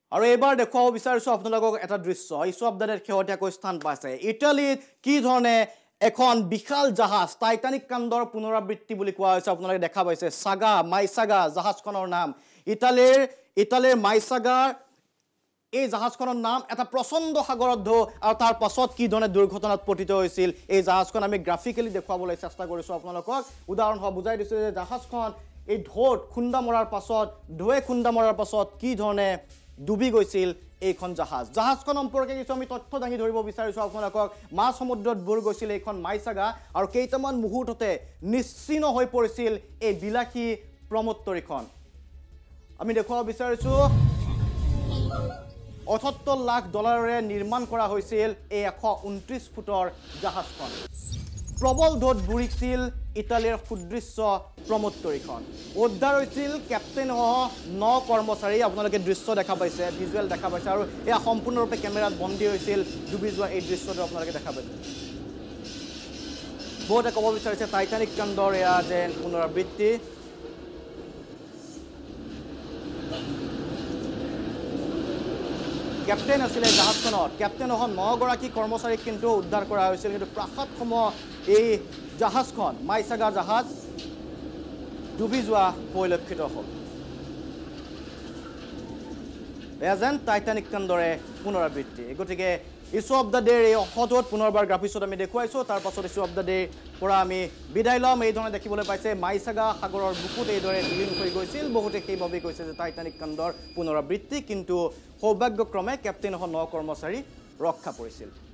আৰু এবাৰ দেখুৱাব বিচাৰিছো আপোনালোকক এটা দৃশ্য ইছু অফ দ্য ডেত শেহতীয়াকৈ স্থান পাইছে ইটালীত কি ধৰণে এখন বিশাল জাহাজ টাইটানিক কাণ্ডৰ পুনৰাবৃত্তি বুলি কোৱা হৈছে আপোনালোকে দেখা পাইছে সাগা মাইসাগা জাহাজখনৰ নাম ইটালীৰ মাইসাগা এই জাহাজখনৰ নাম এটা প্ৰচণ্ড সাগৰত ঢৌ আৰু তাৰ পাছত কি ধৰণে দুৰ্ঘটনাত পতিত হৈছিল এই জাহাজখন আমি গ্ৰাফিকেলি দেখুৱাবলৈ চেষ্টা কৰিছো আপোনালোকক উদাহৰণ হৈ বুজাই দিছো যে জাহাজখন এই ঢৌত খুন্দা মৰাৰ পাছত কি ধৰণে ডুবি গৈছিল এইখন জাহাজখন সম্পৰ্কে কিছু আমি তথ্য দাঙি ধৰিব বিচাৰিছো আপোনালোকক মাছ সমুদ্ৰত বুৰ গৈছিল এইখন মাইসাগা আৰু কেইটামান মুহূৰ্ততে নিশ্চিহ্ন হৈ পৰিছিল এই বিলাসী প্ৰমোত্তৰীখন আমি দেখুৱাব বিচাৰিছো ৭৮ লাখ ডলাৰেৰে নিৰ্মাণ কৰা হৈছিল এই ১২৯ ফুটৰ জাহাজখন প্ৰবল ঢৌত বুৰিছিল ইটালীৰ সুদৃশ্য প্ৰমোত্তৰীখন উদ্ধাৰ হৈছিল কেপ্টেইন সহ ৯ কৰ্মচাৰী আপোনালোকে দৃশ্য দেখা পাইছে ভিজুৱেল দেখা পাইছে আৰু এয়া সম্পূৰ্ণৰূপে কেমেৰাত বন্দী হৈছিল ডুবি যোৱা এই দৃশ্যটো আপোনালোকে দেখা পাইছে বহুতে ক'ব বিচাৰিছে টাইটানিক কাণ্ডৰ এয়া যেন পুনৰাবৃত্তি কেপ্টেইন আছিলে জাহাজখনত কেপ্টেইন সহ ৯ গৰাকী কৰ্মচাৰীক কিন্তু উদ্ধাৰ কৰা হৈছিল কিন্তু প্ৰাসাদসমূহ এই জাহাজখন মাইসাগা জাহাজ ডুবি যোৱা পৰিলক্ষিত হ'ল এয়া যেন টাইটানিক কাণ্ডৰে পুনৰাবৃত্তি গতিকে ইছু অফ দ্য ডেৰ এই অংশটোত পুনৰবাৰ গ্ৰাফিক্সত আমি দেখুৱাইছোঁ তাৰ পাছত ইছু অফ দ্য ডেৰ পৰা আমি বিদায় ল'ম এই ধৰণে দেখিবলৈ পাইছে মাইসাগা সাগৰৰ বুকুত এইদৰে বিলীন হৈ গৈছিল বহুতে সেইভাৱেই কৈছে যে টাইটানিক কাণ্ডৰ পুনৰাবৃত্তি কিন্তু সৌভাগ্যক্ৰমে কেপ্টেইন সহ ৯ কৰ্মচাৰী ৰক্ষা পৰিছিল